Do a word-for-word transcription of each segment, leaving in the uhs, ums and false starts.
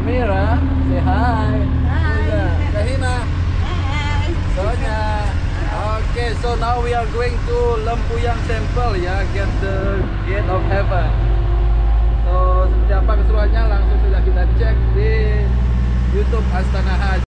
Mira, say hi. Hi. Kahina. Hi. Sonya. Okay, so now we are going to Lempuyang Temple ya, get the gate of heaven. So seperti apa keseruannya langsung sudah kita cek di YouTube Astana Haji.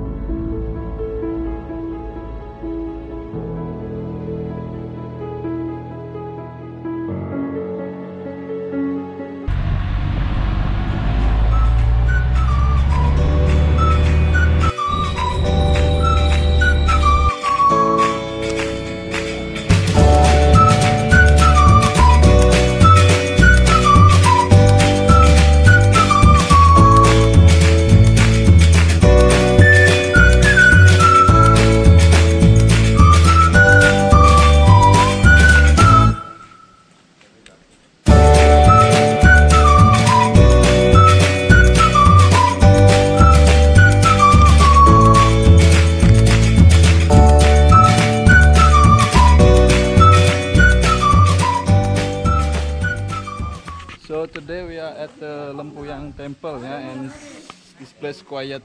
So today we are at the Lempuyang Temple, yeah, and this place quiet,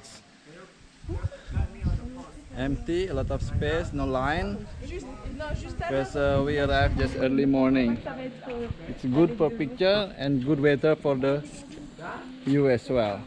empty, a lot of space, no line, because uh, we arrived just early morning. It's good for picture and good weather for the view as well.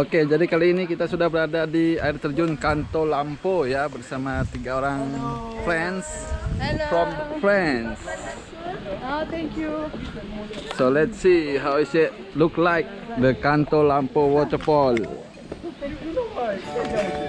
Oke, jadi kali ini kita sudah berada di air terjun Kanto Lampo ya bersama tiga orang friends from France. Oh, thank you. So let's see how is it look like the Kanto Lampo waterfall.